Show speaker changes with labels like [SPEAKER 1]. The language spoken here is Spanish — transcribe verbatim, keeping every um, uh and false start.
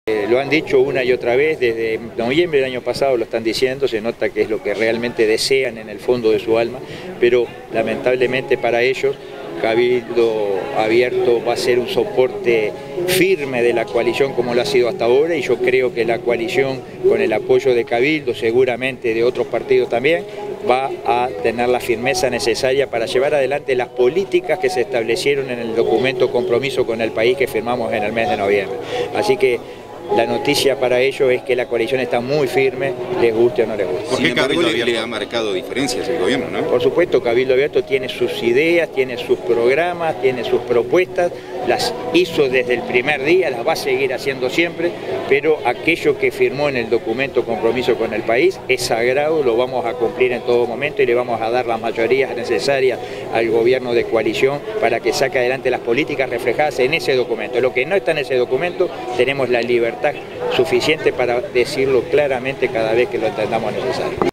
[SPEAKER 1] Eh, lo han dicho una y otra vez, desde noviembre del año pasado lo están diciendo, se nota que es lo que realmente desean en el fondo de su alma, pero lamentablemente para ellos Cabildo Abierto va a ser un soporte firme de la coalición como lo ha sido hasta ahora, y yo creo que la coalición, con el apoyo de Cabildo, seguramente de otros partidos también, va a tener la firmeza necesaria para llevar adelante las políticas que se establecieron en el documento Compromiso con el País que firmamos en el mes de noviembre. Así que la noticia para ellos es que la coalición está muy firme, les guste o no les guste.
[SPEAKER 2] ¿Por qué Cabildo Abierto le ha marcado diferencias el gobierno, no?
[SPEAKER 1] Por supuesto, Cabildo Abierto tiene sus ideas, tiene sus programas, tiene sus propuestas, las hizo desde el primer día, las va a seguir haciendo siempre, pero aquello que firmó en el documento Compromiso con el País es sagrado, lo vamos a cumplir en todo momento y le vamos a dar las mayorías necesarias al gobierno de coalición para que saque adelante las políticas reflejadas en ese documento. Lo que no está en ese documento, tenemos la libertad suficiente para decirlo claramente cada vez que lo entendamos necesario.